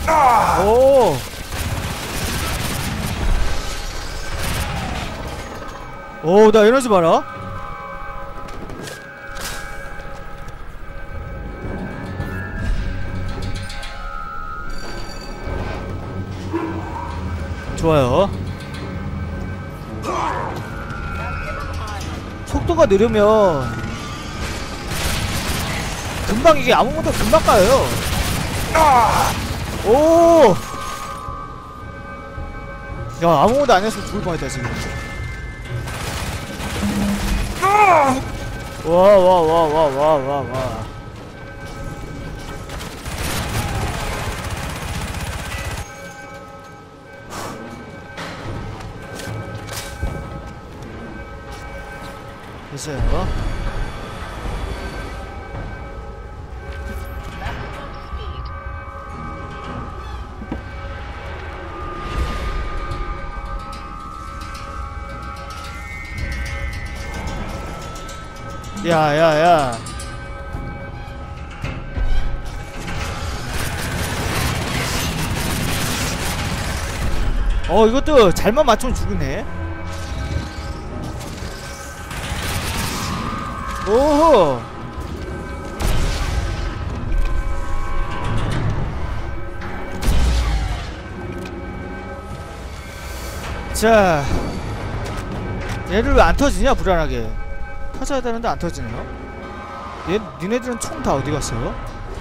오. 오, 나 에너지 봐라. 좋아요. 속도가 느리면 금방 이게 아무것도 금방 가요. 오! 야, 아무것도 안 했으면 죽을 뻔했다 지금. 와. 됐어요. 야. 이것도 잘만 맞추면 죽이네. 오호. 자, 얘를 왜 안 터지냐? 불안하게 터져야 되는데 안 터지네요. 니네들은 총 다 어디 갔어요?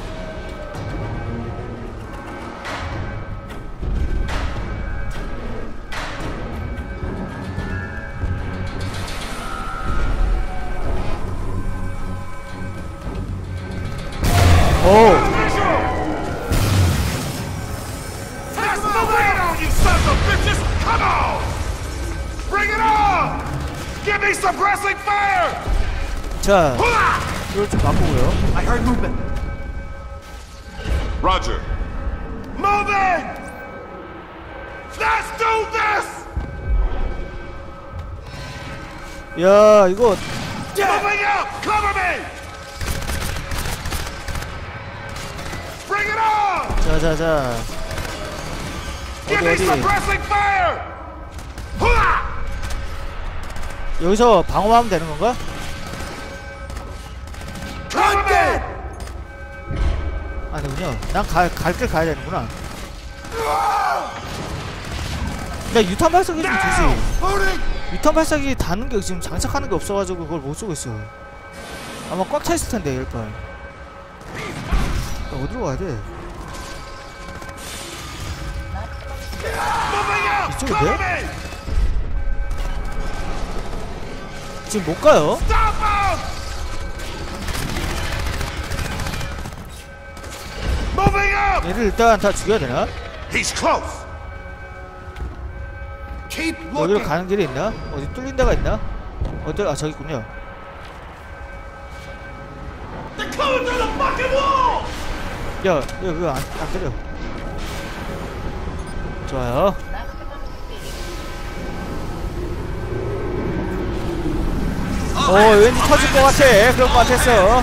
오. 자, 이걸 좀 바꾸고요. I heard movement. Roger. Moving. Let's do this. 야, 이거. Moving out. Cover me. Bring it on. 자. Give me suppressing fire. 여기서 방어하면 되는 건가? 아니군요. 난 갈 길 가야 되는구나. 나 유탄 발사기 좀 주지. 유탄 발사기 닿는 게 지금 장착하는 게 없어가지고 그걸 못 쓰고 있어. 아마 꽉 차 있을 텐데, 10발. 나 어디로 가야 돼? 이쪽인데? 지금 못 가요? 얘를 일단 다 죽여야 되나? 여기로 가는 길이 있나? 어디 뚫린 데가 있나? 어디? 아, 저기 있군요. 야, 그거 안 때려. 좋아요. 왠지 터질 것 같아. 그럴 것 같았어.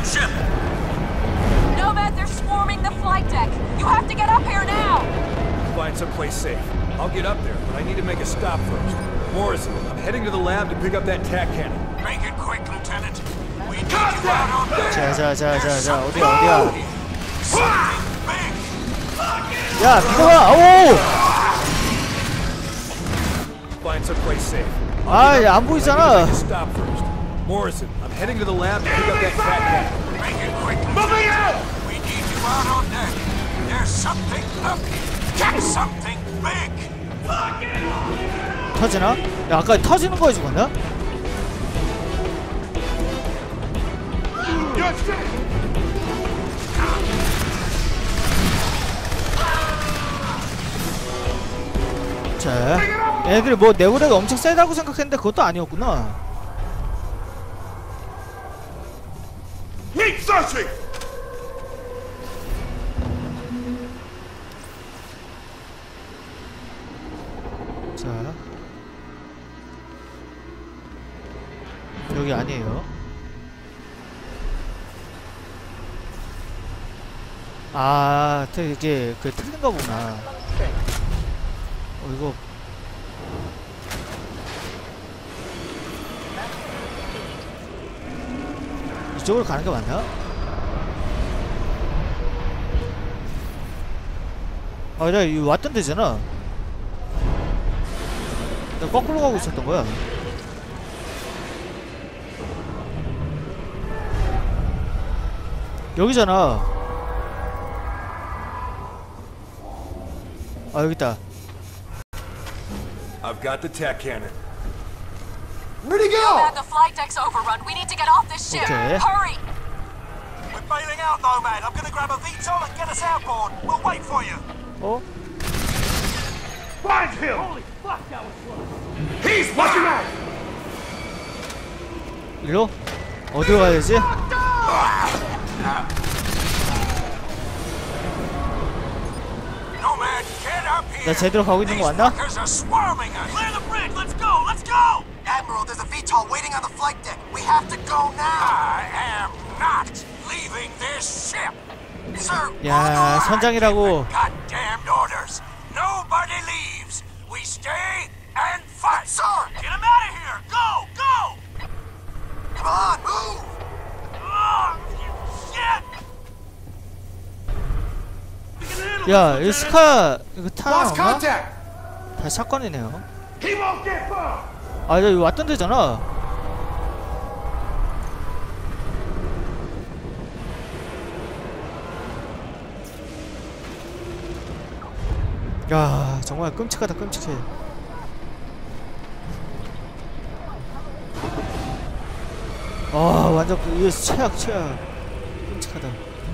Nomad, they're swarming the flight deck. You have to get up here now. Find someplace safe. I'll get up there, but I need to make a stop first. Morrison, I'm heading to the lab to pick up that tac cannon. Make it quick, Lieutenant. We need you out on deck. 자, 어디야? 야, 비켜봐. 오! Find someplace safe. 아, 안 보이잖아. Stop first. Morrison, I'm heading to the lab to pick up that tac cannon. Make it quick. Moving out. We need you out on deck. There's something up. Get something big. 터지나? 야, 아까 터지는 거에 죽었나? 자, 애들이 뭐 내구력이 엄청 세다고 생각했는데 그것도 아니었구나. Keep searching. 자, 여기 아니에요. 아, 이게 그 틀린가 보구나. 이거 이쪽으로 가는 게 맞나? 아, 내가 이 왔던 데잖아. 내가 거꾸로 가고 있었던 거야. 여기잖아. 아, 여기 있다. I've got the tech cannon. Where'd he go? Nomad, the flight deck's overrun. We need to get off this ship. Okay. Hurry! We're bailing out, Nomad. I'm gonna grab a VTOL and get us outboard. We'll wait for you. 어? Find him! Holy fuck, that was close. He's watching out! 일로? 어디로 가야 되지? Nomad, get up here! 나 제대로 가고 있는 거 맞나? These fuckers are swarming us! Clear the bridge! Let's go! Let's go! Admiral, there's a VTOL waiting on the flight deck. We have to go now! I am not leaving this ship! Sir, 야, 선장이라고. goddamned orders! Nobody leaves! We stay and fight! Sir! Get him out of here! Go! Go! Come on, move! Oh, shit! 야, 이 스카 이거 타나 Lost 없나? contact! 다 사건이네요. He won't get far! 아, 나 여기 왔던 데잖아. 야, 정말 끔찍하다, 끔찍해. 아, 완전 이게 최악, 최악. 끔찍하다.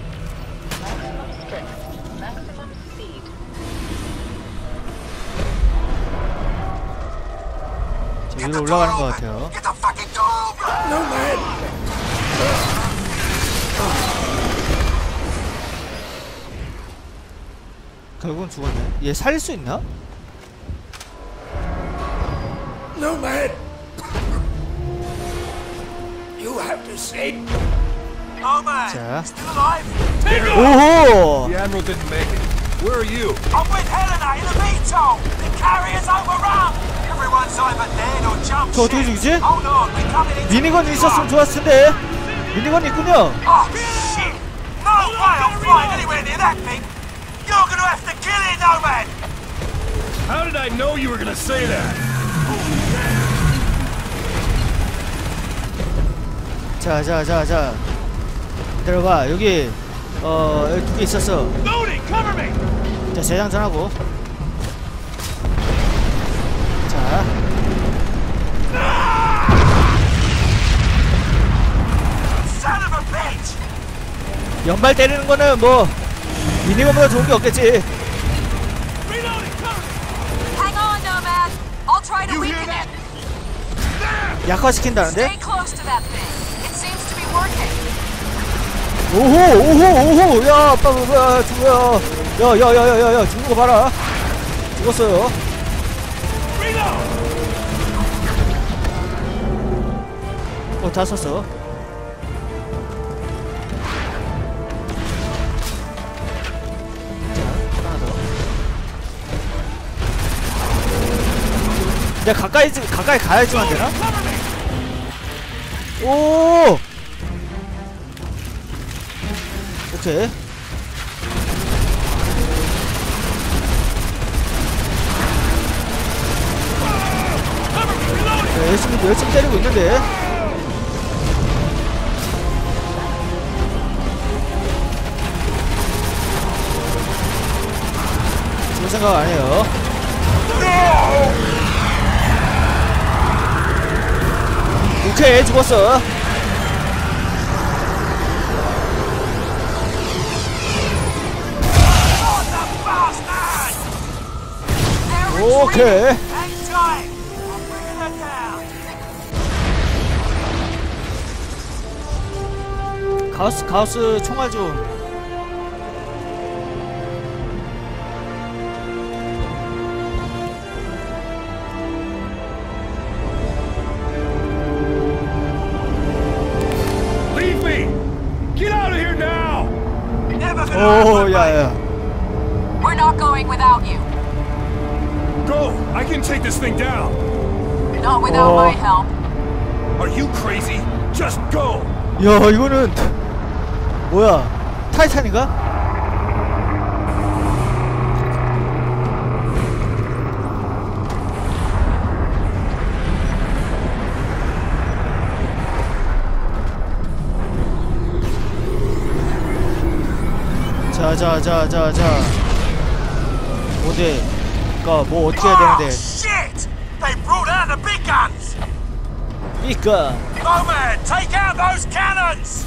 자, 위로 올라가는 것 같아요. Get the fucking door open! No, man! 결국은 죽었네. 얘 살릴 수 있나? No, man! You have to save... Oh, man! 자. Still alive? 오호! The Admiral didn't make it. Where are you? I'm with Helena in the VTOL! The carrier's overrun! Everyone's either dead or jumped 저 어떻게 ship. 죽이지? Hold on, we're coming into 미니건 the 있었으면 좋았을 텐데. 미니건 있군요. Oh, shit! No way I'm flying anywhere near that thing! You're gonna have to kill it, Nomad! How did I know you were gonna say that? 자. 기다려봐. 여기 여기 두 개 있었어. Loading! Cover me! 자, 재장전하고. 자. Son of a bitch! 연발 때리는 거는 뭐 미니건보다 좋은 게 없겠지. Reloading! Cover me! Hang on, Nomad. I'll try to weaken it. 약화시킨다는데? Stay close to that thing. It seems to be working. 오호! 야, 아빠, 죽어요. 야, 죽는 거 봐라. 죽었어요. 다 썼어. 자, 하나 더. 내가 가까이 가야지만 되나? 오! 오케이. 네, 열심히 때리고 있는데. 죽을 생각 안 해요. 오케이, 죽었어. 오케이. Hang tight! I'm bringing that down! 가우스 총알 좀. Leave me! Get out of here now! Never gonna 오, happen, 야, We're not going without you. Go! I can take this thing down! Not without my help. Are you crazy? Just go! 야, 이거는 뭐야? 타이탄인가? 자. 어디? 그니까 뭐 어떻게 해야 Oh, 되는데? shit! They brought out the big guns! 그니까 Nomad, take out those cannons!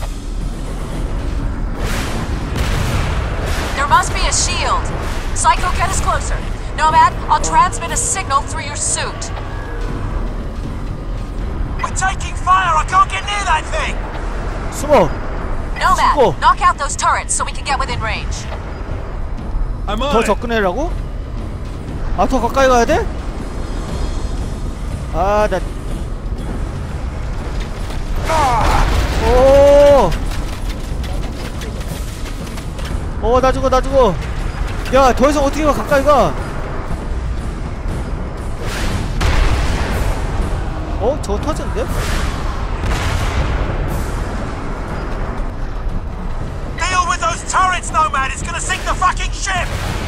There must be a shield. Psycho, get us closer. Nomad, I'll transmit a signal through your suit. We're taking fire! I can't get near that thing! 숨어. Nomad, Sugo. knock out those turrets so we can get within range. I'm on 더 it! 접근해라고? 아, 더 가까이 가야 돼? 아, 나. 오, 나 죽어. 야, 더 이상 어떻게 가, 가까이 가. 저거 터지는데? Deal with those turrets, Nomad! It's gonna sink the fucking ship!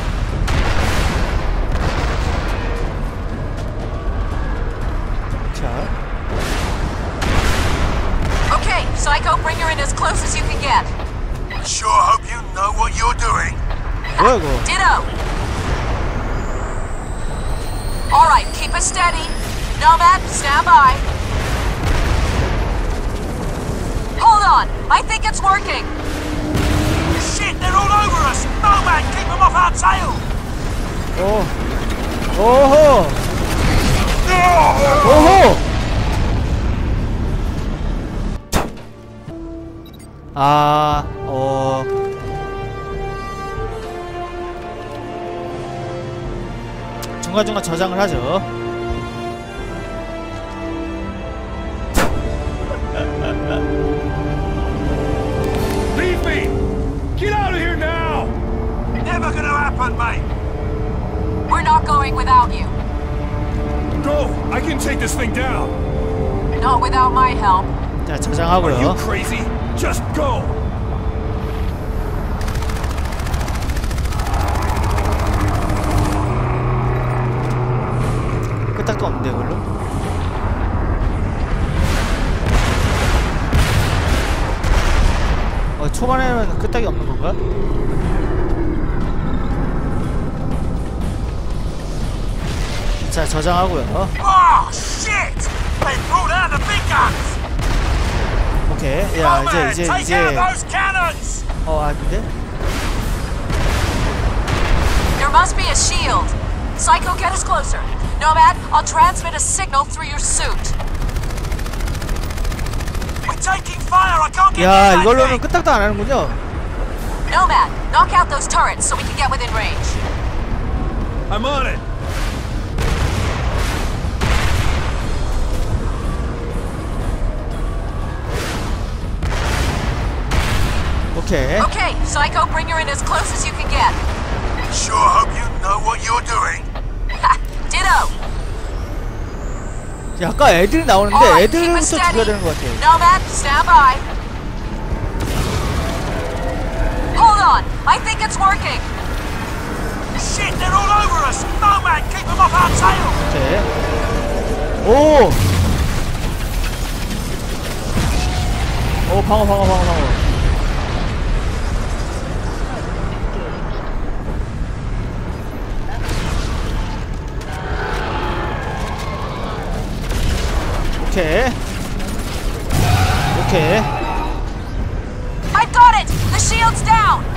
자, Okay, Psycho, bring her in as close as you can get. Sure hope you know what you're doing. 뭐야, 이거? Ditto. Alright, keep it steady. Nomad, stand by. Hold on, I think it's working. Shit, they're all over us! Nomad, keep them off our tail! 오호! 중간중간 저장을 하죠. Leave me! Get out of here now! Never gonna happen, mate! We're not going without you. Go! I can take this thing down! Not without my help. 자, Are you 저장하고요. crazy? Just go! 끄떡도 없는데, 이걸로? 초반에는 끄떡이 없는 건가? 자, 저장하고요. Oh, shit! They brought out the big guns! 오케이. 야, Nomad, 이제 take out those cannons! 아닌데? There must be a shield. Psycho, get us closer. Nomad, I'll transmit a signal through your suit. We're taking fire! I can't get 야, near that 이걸로는 thing! 끄떡도 안 하는군요. Nomad, knock out those turrets so we can get within range. I'm on it! 오케이. Okay, Psycho, bring her in as close as you can get. Sure hope you know what you're doing. Ditto. 야, 아까 애들이 나오는데 Alright, keep it 애들부터 죽여야 steady. 되는 것 같아. Nomad, stand by. Hold on, I think it's working. Shit, they're all over us! Nomad, keep them off our tail! 오케이. 오! 방어. 오케이. I've got it! The shield's down!